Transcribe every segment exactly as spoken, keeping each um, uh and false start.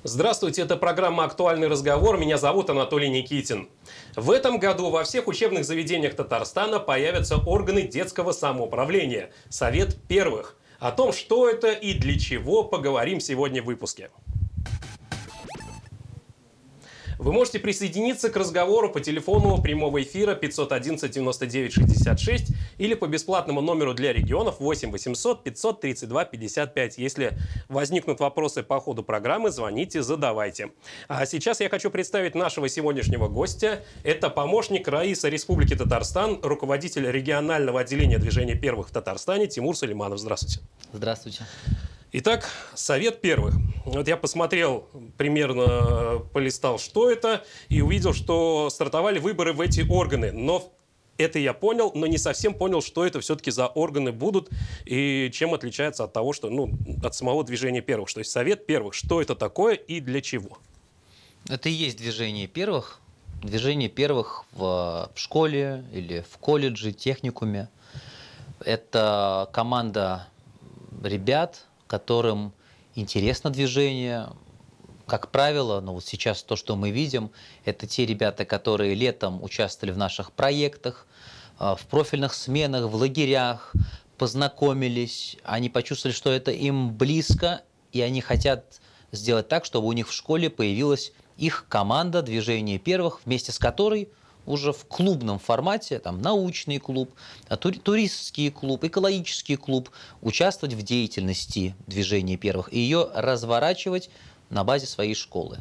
Здравствуйте, это программа «Актуальный разговор». Меня зовут Анатолий Никитин. В этом году во всех учебных заведениях Татарстана появятся органы детского самоуправления – Совет первых. О том, что это и для чего, поговорим сегодня в выпуске. Вы можете присоединиться к разговору по телефону прямого эфира пятьсот одиннадцать девяносто девять шестьдесят шесть или по бесплатному номеру для регионов восемь восемьсот пятьсот тридцать два пятьдесят пять. Если возникнут вопросы по ходу программы, звоните, задавайте. А сейчас я хочу представить нашего сегодняшнего гостя. Это помощник Раиса Республики Татарстан, руководитель регионального отделения движения первых в Татарстане Тимур Сулейманов. Здравствуйте. Здравствуйте. Итак, Совет первых. Вот я посмотрел, примерно полистал, что это, и увидел, что стартовали выборы в эти органы. Но это я понял, но не совсем понял, что это все-таки за органы будут и чем отличается от того, что, ну, от самого движения первых. То есть Совет первых, что это такое и для чего? Это и есть движение первых. Движение первых в школе или в колледже, техникуме. Это команда ребят, которым интересно движение. Как правило, ну вот сейчас то, что мы видим, это те ребята, которые летом участвовали в наших проектах, в профильных сменах, в лагерях, познакомились, они почувствовали, что это им близко, и они хотят сделать так, чтобы у них в школе появилась их команда движения первых, вместе с которой уже в клубном формате, там, научный клуб, туристский клуб, экологический клуб, участвовать в деятельности движения первых и ее разворачивать на базе своей школы.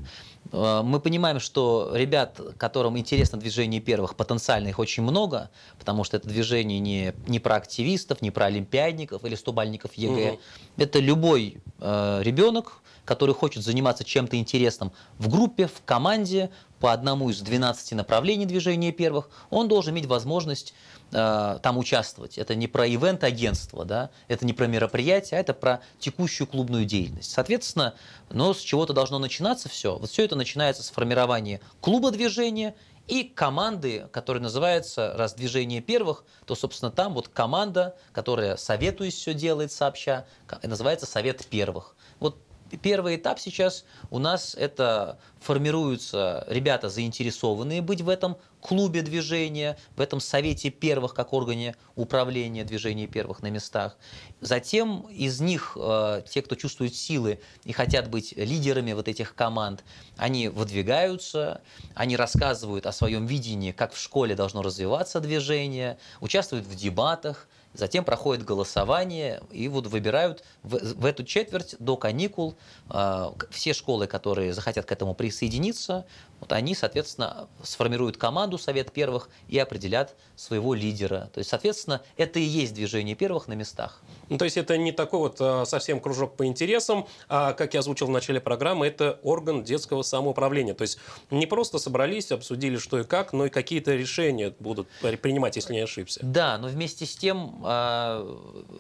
Мы понимаем, что ребят, которым интересно движение первых, потенциально их очень много, потому что это движение не, не про активистов, не про олимпиадников или стобальников ЕГЭ. Угу. Это любой э, ребенок, который хочет заниматься чем-то интересным в группе, в команде, по одному из двенадцати направлений движения первых, он должен иметь возможность э, там участвовать. Это не про ивент-агентство, да? Это не про мероприятие, а это про текущую клубную деятельность. Соответственно, но с чего-то должно начинаться все. Вот все это начинается с формирования клуба движения и команды, которая называется, раз движение первых, то, собственно, там вот команда, которая советуясь все делает сообща, называется Совет первых. Вот первый этап сейчас у нас это формируются ребята, заинтересованные быть в этом клубе движения, в этом совете первых, как органе управления движения первых на местах. Затем из них э, те, кто чувствует силы и хотят быть лидерами вот этих команд, они выдвигаются, они рассказывают о своем видении, как в школе должно развиваться движение, участвуют в дебатах. Затем проходит голосование, и вот выбирают в, в эту четверть до каникул э, все школы, которые захотят к этому присоединиться, вот они, соответственно, сформируют команду Совет первых и определят своего лидера. То есть, соответственно, это и есть движение первых на местах. Ну, то есть это не такой вот а, совсем кружок по интересам, а, как я озвучил в начале программы, это орган детского самоуправления. То есть не просто собрались, обсудили, что и как, но и какие-то решения будут принимать, если не ошибся. Да, но вместе с тем э,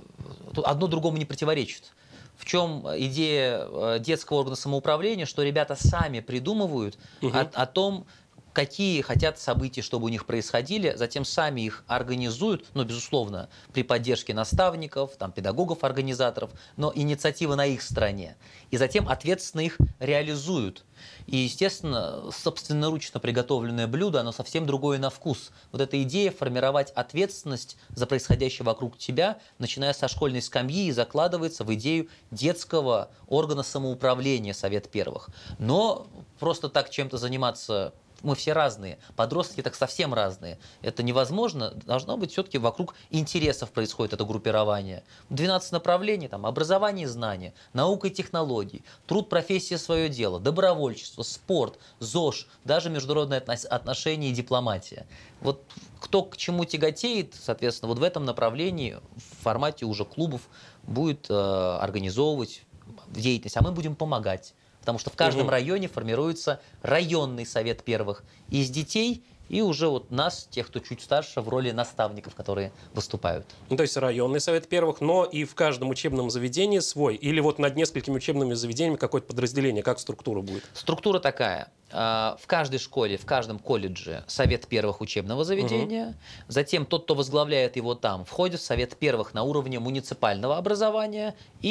одно другому не противоречит. В чем идея детского органа самоуправления, что ребята сами придумывают угу. о, о том, какие хотят события, чтобы у них происходили, затем сами их организуют, ну, безусловно, при поддержке наставников, там, педагогов, организаторов, но инициатива на их стороне. И затем ответственно их реализуют. И, естественно, собственноручно приготовленное блюдо, оно совсем другое на вкус. Вот эта идея формировать ответственность за происходящее вокруг тебя, начиная со школьной скамьи, и закладывается в идею детского органа самоуправления Совет первых. Но просто так чем-то заниматься... Мы все разные, подростки так совсем разные. Это невозможно, должно быть все-таки вокруг интересов происходит это группирование. двенадцать направлений, там, образование и знания, наука и технологии, труд, профессия, свое дело, добровольчество, спорт, ЗОЖ, даже международные отношения и дипломатия. Вот кто к чему тяготеет, соответственно, вот в этом направлении в формате уже клубов будет э, организовывать деятельность, а мы будем помогать. Потому что в каждом угу. районе формируется районный совет первых из детей и уже вот нас, тех, кто чуть старше, в роли наставников, которые выступают. Ну, то есть районный совет первых, но и в каждом учебном заведении свой? Или вот над несколькими учебными заведениями какое-то подразделение? Как структура будет? Структура такая. В каждой школе, в каждом колледже совет первых учебного заведения. Угу. Затем тот, кто возглавляет его там, входит в совет первых на уровне муниципального образования и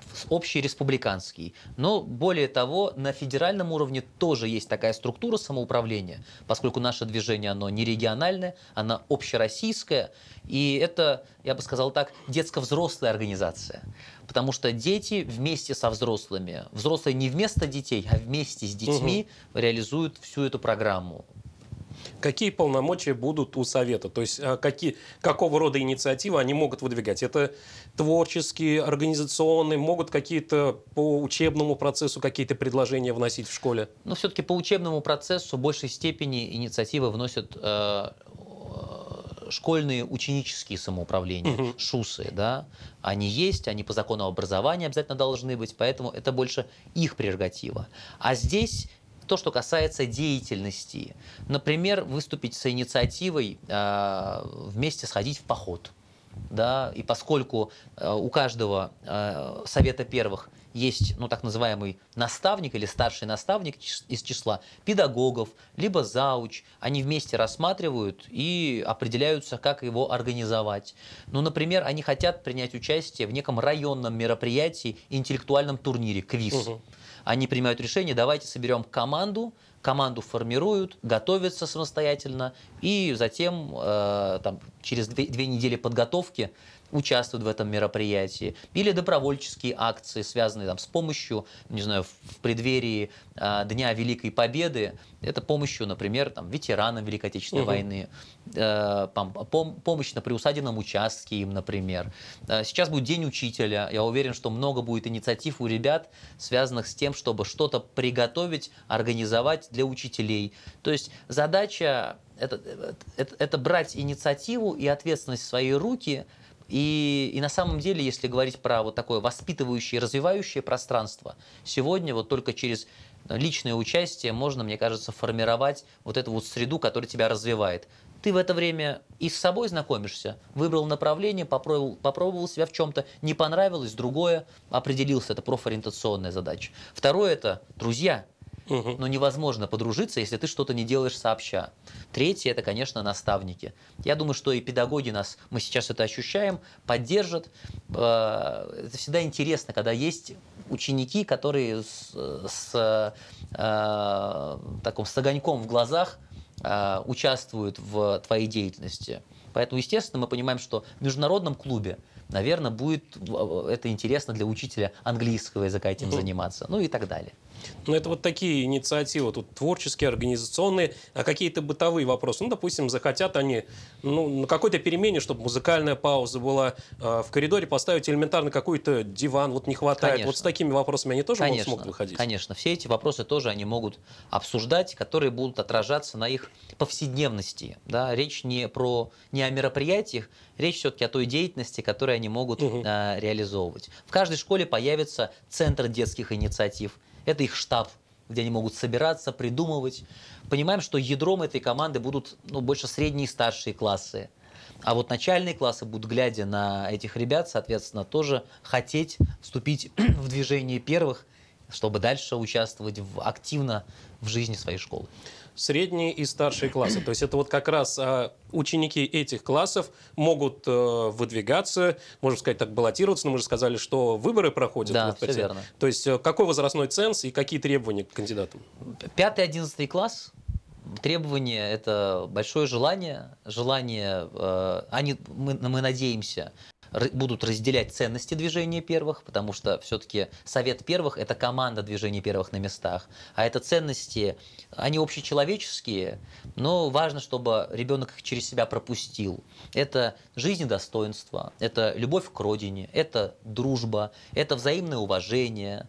общий республиканский. Но более того, на федеральном уровне тоже есть такая структура самоуправления, поскольку наше движение, оно не региональное, оно общероссийское. И это, я бы сказал так, детско-взрослая организация. Потому что дети вместе со взрослыми, взрослые не вместо детей, а вместе с детьми угу. реализуют всю эту программу. Какие полномочия будут у Совета? То есть какие, какого рода инициативы они могут выдвигать? Это творческие, организационные, могут какие-то по учебному процессу какие-то предложения вносить в школе? Но все-таки по учебному процессу в большей степени инициативы вносят э, школьные ученические самоуправления, угу. ШУСы. Да? Они есть, они по закону об образовании обязательно должны быть, поэтому это больше их прерогатива. А здесь... То, что касается деятельности. Например, выступить с инициативой э, вместе сходить в поход. Да? И поскольку э, у каждого э, совета первых есть ну, так называемый наставник или старший наставник из числа педагогов, либо зауч, они вместе рассматривают и определяются, как его организовать. Ну, например, они хотят принять участие в неком районном мероприятии, интеллектуальном турнире, квиз. Угу. Они принимают решение, давайте соберем команду, команду формируют, готовятся самостоятельно, и затем э, там, через две, две недели подготовки участвуют в этом мероприятии. Или добровольческие акции, связанные там, с помощью, не знаю, в преддверии э, Дня Великой Победы, это помощью, например, там, ветеранам Великой Отечественной угу. войны, э, пом помощь на приусадебном участке им, например. Э, сейчас будет День учителя. Я уверен, что много будет инициатив у ребят, связанных с тем, чтобы что-то приготовить, организовать для учителей. То есть задача это, это, это брать инициативу и ответственность в свои руки. И, и на самом деле, если говорить про вот такое воспитывающее и развивающее пространство, сегодня вот только через личное участие можно, мне кажется, формировать вот эту вот среду, которая тебя развивает. Ты в это время и с собой знакомишься, выбрал направление, попробовал, попробовал себя в чем-то, не понравилось, другое, определился, это профориентационная задача. Второе – это друзья. Угу. Но невозможно подружиться, если ты что-то не делаешь сообща. Третье – это, конечно, наставники. Я думаю, что и педагоги нас, мы сейчас это ощущаем, поддержат. Это всегда интересно, когда есть ученики, которые с, с, э, таком, с огоньком в глазах э, участвуют в твоей деятельности. Поэтому, естественно, мы понимаем, что в международном клубе, наверное, будет это интересно для учителя английского языка этим угу. заниматься, ну и так далее. Ну, это вот такие инициативы, тут творческие, организационные, а какие-то бытовые вопросы. Ну, допустим, захотят они ну, на какой-то перемене, чтобы музыкальная пауза была, э, в коридоре поставить элементарно какой-то диван, вот не хватает. Конечно. Вот с такими вопросами они тоже конечно, могут выходить? Конечно, все эти вопросы тоже они могут обсуждать, которые будут отражаться на их повседневности. Да? Речь не, про, не о мероприятиях, речь все-таки о той деятельности, которую они могут угу. э, реализовывать. В каждой школе появится центр детских инициатив. Это их штаб, где они могут собираться, придумывать. Понимаем, что ядром этой команды будут ну, больше средние и старшие классы. А вот начальные классы будут, глядя на этих ребят, соответственно, тоже хотеть вступить в движение первых, чтобы дальше участвовать в, активно в жизни своей школы. Средние и старшие классы. То есть это вот как раз а, ученики этих классов могут э, выдвигаться, можно сказать так, баллотироваться, но мы же сказали, что выборы проходят. Да, вот, все верно. То есть э, какой возрастной ценз и какие требования к кандидатам? Пятый-одиннадцатый класс. Требование – это большое желание. Желание, э, они, мы, мы надеемся, будут разделять ценности движения первых, потому что все-таки Совет первых – это команда движения первых на местах. А это ценности, они общечеловеческие, но важно, чтобы ребенок их через себя пропустил. Это жизнь и достоинство, это любовь к родине, это дружба, это взаимное уважение,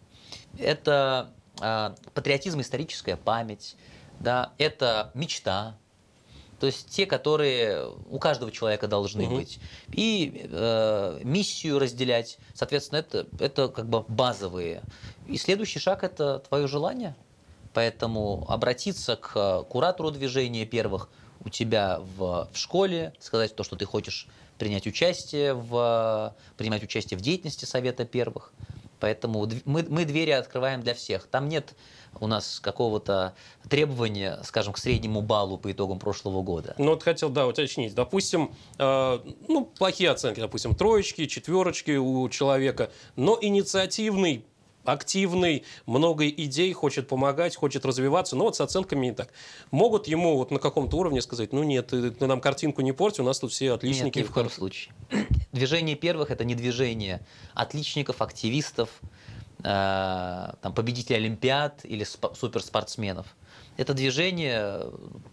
это э, патриотизм, историческая память, да, это мечта. То есть те, которые у каждого человека должны угу. быть. И э, миссию разделять. Соответственно, это, это как бы базовые. И следующий шаг – это твое желание. Поэтому обратиться к куратору движения первых у тебя в, в школе, сказать то, что ты хочешь принять участие в, принимать участие в деятельности Совета первых. Поэтому дв- мы, мы двери открываем для всех. Там нет у нас какого-то требования, скажем, к среднему баллу по итогам прошлого года. Ну, вот хотел, да, уточнить. Допустим, э, ну, плохие оценки, допустим, троечки, четверочки у человека, но инициативный, активный, много идей, хочет помогать, хочет развиваться, но вот с оценками не так. Могут ему вот на каком-то уровне сказать: ну нет, ты, ты нам картинку не порти, у нас тут все отличники. Нет, ни в коем случае. Движение первых – это не движение отличников, активистов, э, там, победителей олимпиад или спо- суперспортсменов. Это движение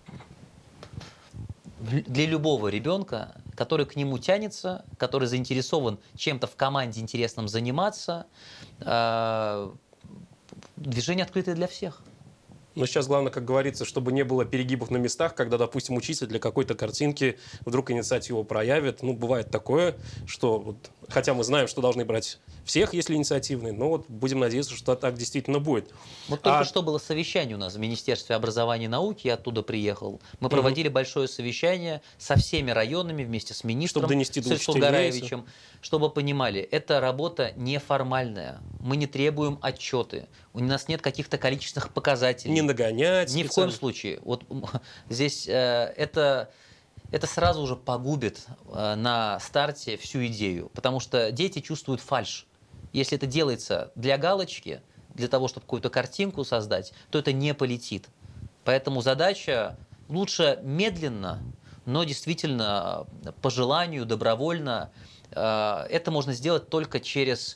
для любого ребенка, который к нему тянется, который заинтересован чем-то в команде интересным заниматься. Э, движение открытое для всех. Но сейчас главное, как говорится, чтобы не было перегибов на местах, когда, допустим, учитель для какой-то картинки вдруг инициативу проявит. Ну, бывает такое, что, вот, хотя мы знаем, что должны брать всех, если инициативные, но вот будем надеяться, что так действительно будет. Вот только А- что было совещание у нас в Министерстве образования и науки, я оттуда приехал. Мы проводили большое совещание со всеми районами вместе с министром Чтобы донести до учителей, Сельфулгараевичем, чтобы понимали, это работа неформальная. Мы не требуем отчеты, у нас нет каких-то количественных показателей. Не нагонять. Ни в коем случае. Вот м, здесь э, это, это сразу же погубит э, на старте всю идею, потому что дети чувствуют фальшь. Если это делается для галочки, для того, чтобы какую-то картинку создать, то это не полетит. Поэтому задача лучше медленно, но действительно по желанию, добровольно. Э, это можно сделать только через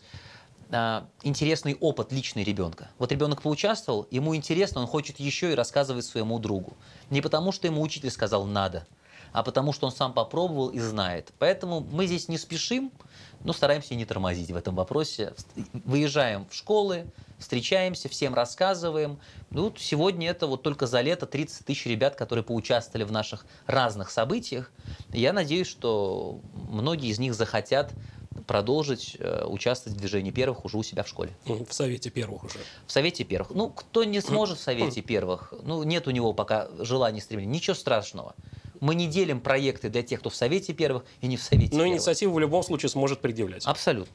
э, интересный опыт личный ребенка. Вот ребенок поучаствовал, ему интересно, он хочет еще и рассказывать своему другу. Не потому, что ему учитель сказал «надо», а потому, что он сам попробовал и знает. Поэтому мы здесь не спешим, но стараемся не тормозить в этом вопросе. Выезжаем в школы, встречаемся, всем рассказываем. Ну, вот сегодня это вот только за лето тридцать тысяч ребят, которые поучаствовали в наших разных событиях. Я надеюсь, что многие из них захотят продолжить э, участвовать в движении первых уже у себя в школе. В Совете первых уже. В Совете первых. Ну, кто не сможет в Совете первых, ну, нет у него пока желания, стремления, ничего страшного. Мы не делим проекты для тех, кто в Совете первых и не в Совете Но первых. инициативу в любом случае сможет предъявлять. Абсолютно.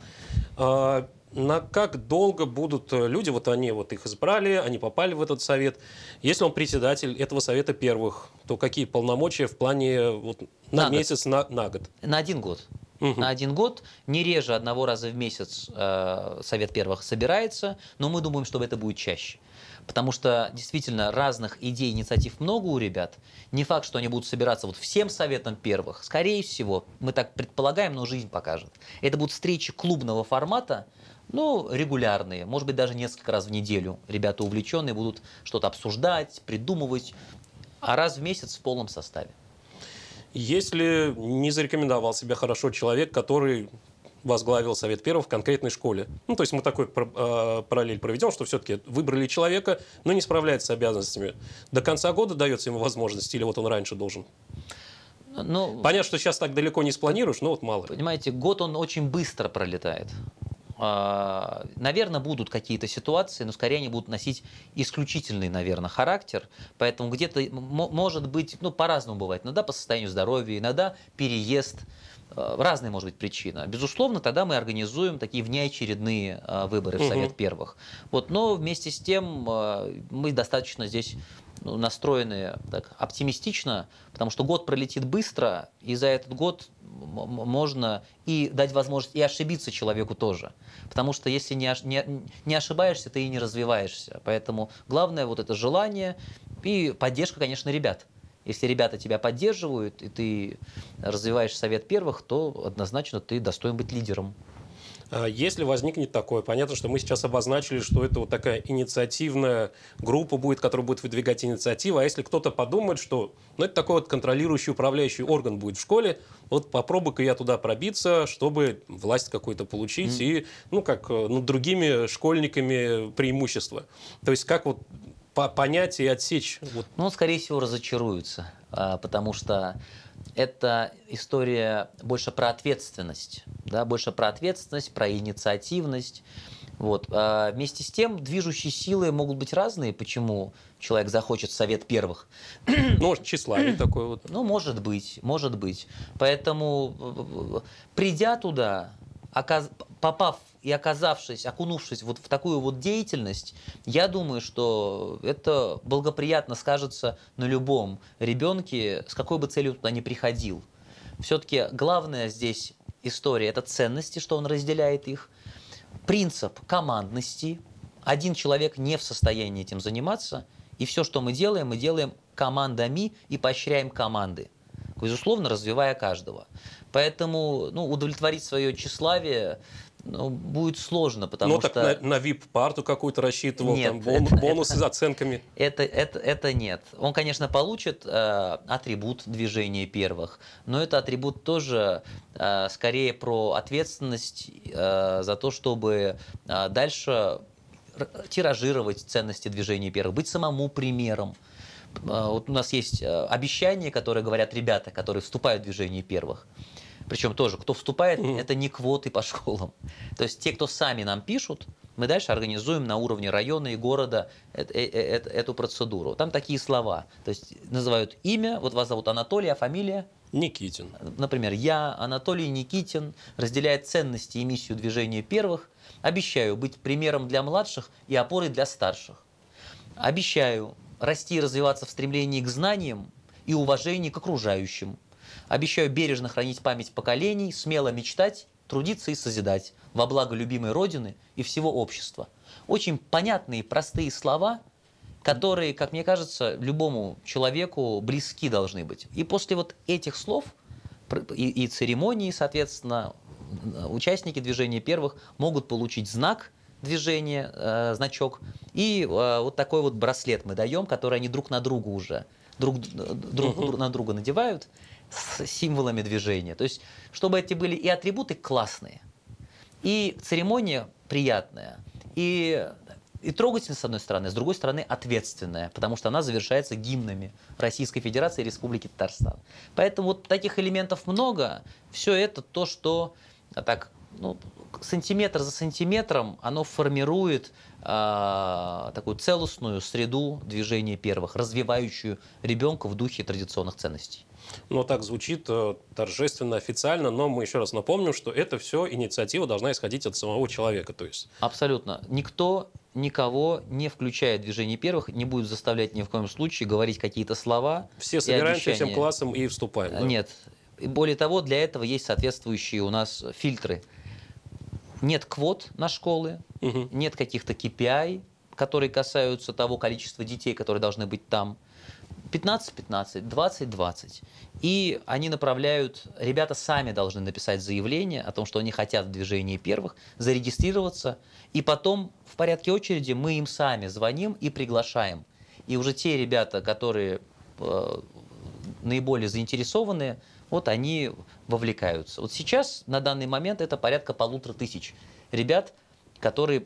А, на как долго будут люди, вот они вот их избрали, они попали в этот совет. Если он председатель этого совета первых, то какие полномочия в плане вот, на, На год. месяц, на, на год? На один год. Мгм. На один год, не реже одного раза в месяц э, Совет первых собирается, но мы думаем, что это будет чаще. Потому что действительно разных идей, инициатив много у ребят. Не факт, что они будут собираться вот всем Советом первых. Скорее всего, мы так предполагаем, но жизнь покажет. Это будут встречи клубного формата, ну, регулярные, может быть, даже несколько раз в неделю. Ребята увлеченные будут что-то обсуждать, придумывать, а раз в месяц в полном составе. Если не зарекомендовал себя хорошо человек, который возглавил Совет первых в конкретной школе. Ну, то есть мы такой э, параллель проведем, что все-таки выбрали человека, но не справляется с обязанностями. До конца года дается ему возможность, или вот он раньше должен? Ну, Понятно, что сейчас так далеко не спланируешь, но вот мало. понимаете, год он очень быстро пролетает. А, Наверное, будут какие-то ситуации, но скорее они будут носить исключительный, наверное, характер. Поэтому где-то м- может быть, ну, по-разному бывает. Иногда по состоянию здоровья, иногда переезд. А, Разные, может быть, причины. Безусловно, тогда мы организуем такие внеочередные а, выборы в Мгм. Совет первых. Вот, но вместе с тем а, мы достаточно здесь ну, настроены так, оптимистично, потому что год пролетит быстро, и за этот год м- м- можно и дать возможность и ошибиться человеку тоже. Потому что если не, ош- не, не ошибаешься, ты и не развиваешься. Поэтому главное вот это желание и поддержка, конечно, ребят. Если ребята тебя поддерживают, и ты развиваешь Совет первых, то однозначно ты достоин быть лидером. А если возникнет такое, понятно, что мы сейчас обозначили, что это вот такая инициативная группа будет, которая будет выдвигать инициативу, а если кто-то подумает, что ну, это такой вот контролирующий, управляющий орган будет в школе, вот попробуй-ка я туда пробиться, чтобы власть какую-то получить mm. и, ну, как над другими школьниками преимущество. То есть как вот по понять и отсечь? Вот. Ну, он, скорее всего, разочаруется, а, потому что это история больше про ответственность, да, больше про ответственность, про инициативность. Вот. А вместе с тем, движущие силы могут быть разные, почему человек захочет в Совет первых. Ну, может, тщеславие такое вот. Ну, может быть, может быть. Поэтому, придя туда, оказ... попав и оказавшись, окунувшись вот в такую вот деятельность, я думаю, что это благоприятно скажется на любом ребенке, с какой бы целью туда ни приходил. Все-таки главное здесь история – это ценности, что он разделяет их, принцип командности. Один человек не в состоянии этим заниматься, и все, что мы делаем, мы делаем командами и поощряем команды, безусловно, развивая каждого. Поэтому ну, удовлетворить свое тщеславие ну, будет сложно, потому ну, что... Ну, так на, на ви ай пи-парту какую-то рассчитывал, нет, там, бон, это, бонусы это, с оценками. Это, это, это нет. Он, конечно, получит э, атрибут движения первых, но это атрибут тоже э, скорее про ответственность э, за то, чтобы э, дальше тиражировать ценности движения первых, быть самому примером. Вот у нас есть обещания, которые говорят ребята, которые вступают в движение первых. Причем тоже, кто вступает, mm-hmm. это не квоты по школам. То есть те, кто сами нам пишут, мы дальше организуем на уровне района и города эту процедуру. Там такие слова. То есть называют имя, вот вас зовут Анатолий, а фамилия? Никитин. Например, я, Анатолий Никитин, разделяя ценности и миссию движения первых, обещаю быть примером для младших и опорой для старших. Обещаю расти и развиваться в стремлении к знаниям и уважении к окружающим. Обещаю бережно хранить память поколений, смело мечтать, трудиться и созидать во благо любимой Родины и всего общества. Очень понятные, простые слова, которые, как мне кажется, любому человеку близки должны быть. И после вот этих слов и, и церемонии, соответственно, участники движения первых могут получить знак движения, э, значок, и э, вот такой вот браслет мы даем, который они друг на друга уже друг, друг, uh-huh. друг на друга надевают с символами движения. То есть, чтобы эти были и атрибуты классные, и церемония приятная, и, и трогательная, с одной стороны, с другой стороны, ответственная, потому что она завершается гимнами Российской Федерации и Республики Татарстан. Поэтому вот таких элементов много. Все это то, что так, ну, сантиметр за сантиметром оно формирует э, такую целостную среду движения первых, развивающую ребенка в духе традиционных ценностей. Ну, так звучит э, торжественно, официально, но мы еще раз напомним, что это все инициатива должна исходить от самого человека. То есть... Абсолютно. Никто никого, не включая движение первых, не будет заставлять ни в коем случае говорить какие-то слова. Все собираемся всем классом и вступаем. Да? Нет. И более того, для этого есть соответствующие у нас фильтры. Нет квот на школы, угу. нет каких-то кей пи ай, которые касаются того количества детей, которые должны быть там. пятнадцать пятнадцать, двадцать двадцать. И они направляют, ребята сами должны написать заявление о том, что они хотят в движении первых, зарегистрироваться, и потом в порядке очереди мы им сами звоним и приглашаем. И уже те ребята, которые э, наиболее заинтересованные, вот они вовлекаются. Вот сейчас, на данный момент, это порядка полутора тысяч ребят, которые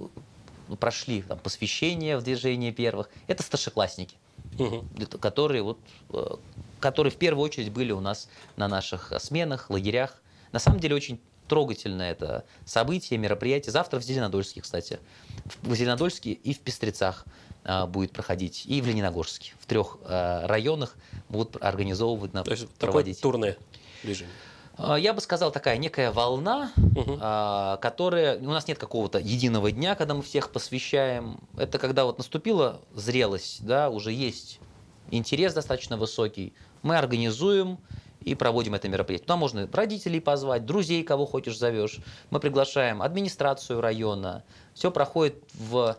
прошли там, посвящение в движение первых. Это старшеклассники, угу. которые, вот, которые в первую очередь были у нас на наших сменах, лагерях. На самом деле очень трогательное это событие, мероприятие. Завтра в Зеленодольске, кстати. В Зеленодольске и в Пестрецах будет проходить, и в Лениногорске. В трех э, районах будут организовывать, То есть проводить. Такое турное движение. Я бы сказал, такая некая волна, угу. э, которая... У нас нет какого-то единого дня, когда мы всех посвящаем. Это когда вот наступила зрелость, да, уже есть интерес достаточно высокий. Мы организуем и проводим это мероприятие. Туда можно родителей позвать, друзей, кого хочешь, зовешь. Мы приглашаем администрацию района. Все проходит в...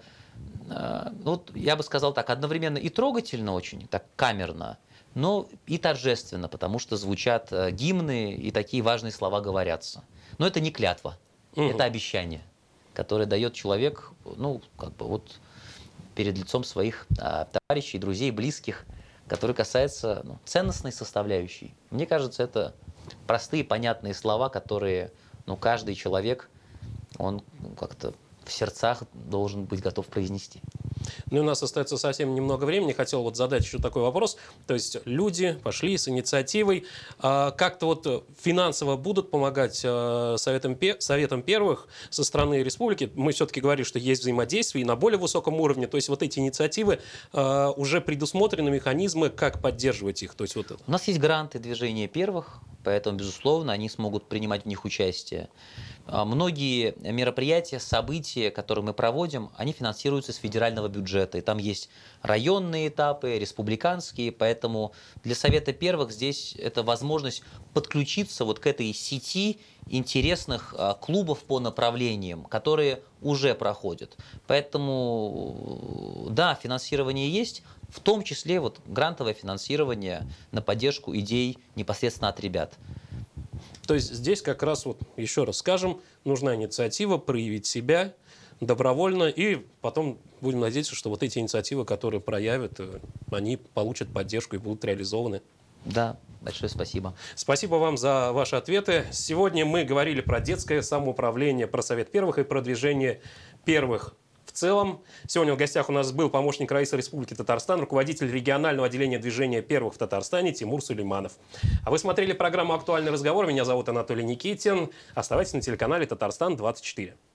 Вот я бы сказал так, одновременно и трогательно очень, так камерно, но и торжественно, потому что звучат гимны и такие важные слова говорятся. Но это не клятва, угу. это обещание, которое дает человек, ну, как бы вот перед лицом своих а, товарищей, друзей, близких, которые касаются ну, ценностной составляющей. Мне кажется, это простые, понятные слова, которые ну, каждый человек, он как-то в сердцах должен быть готов произнести. Ну и у нас остается совсем немного времени. Хотел вот задать еще такой вопрос. То есть люди пошли с инициативой. Как-то вот финансово будут помогать советам, советам первых со стороны республики? Мы все-таки говорим, что есть взаимодействие и на более высоком уровне. То есть вот эти инициативы уже предусмотрены механизмы, как поддерживать их. То есть вот это. У нас есть гранты движения первых. поэтому, безусловно, они смогут принимать в них участие. А Многие мероприятия, события, которые мы проводим, они финансируются с федерального бюджета. И там есть районные этапы, республиканские, поэтому для Совета Первых здесь это возможность подключиться вот к этой сети интересных а, клубов по направлениям, которые уже проходят. Поэтому, да, финансирование есть, в том числе вот грантовое финансирование на поддержку идей непосредственно от ребят. То есть здесь как раз, вот еще раз скажем, нужна инициатива, проявить себя добровольно, и потом будем надеяться, что вот эти инициативы, которые проявят, э, они получат поддержку и будут реализованы. Да, большое спасибо. Спасибо вам за ваши ответы. Сегодня мы говорили про детское самоуправление, про Совет Первых и про движение первых в целом. Сегодня в гостях у нас был помощник Раисы Республики Татарстан, руководитель регионального отделения движения первых в Татарстане Тимур Сулейманов. А вы смотрели программу «Актуальный разговор». Меня зовут Анатолий Никитин. Оставайтесь на телеканале Татарстан двадцать четыре.